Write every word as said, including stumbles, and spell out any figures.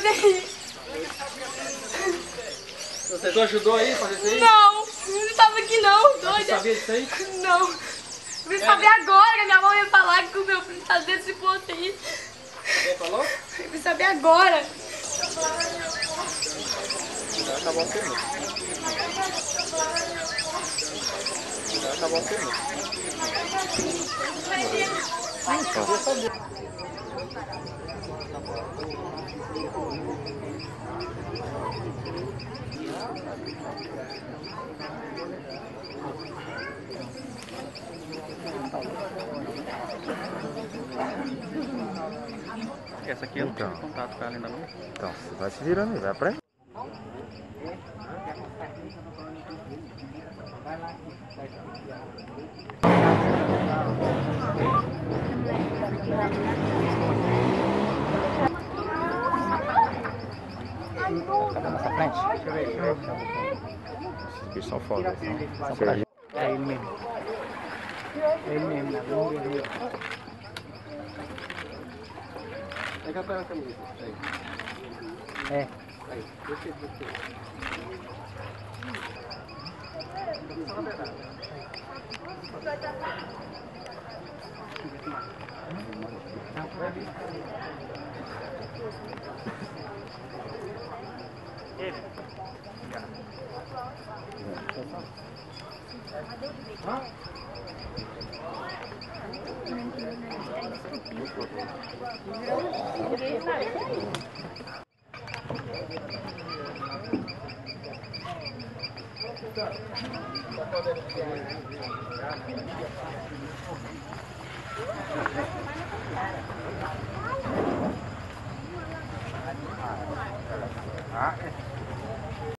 fazer isso. Você tu ajudou aí a fazer isso aí? Não, não estava aqui não, doida. Você sabia disso aí? Não. Eu vim saber agora que a minha mãe ia falar que o meu filho está desse ponto aí. Quem falou? Eu vim saber agora. Já acabou a pergunta. Já acabou a pergunta. Essa aqui eu não Então. tive contato com ela ainda não. Então, você vai se virando aí, vai aprender. Cadê nessa frente? Deixa eu ver. Esses bichos são foda. É ele mesmo. É ele mesmo, né? Vamos ver. Pega a camisa. Aí. É. Aí. Deixa ele, deixa ele. Ele. Hã? Ah,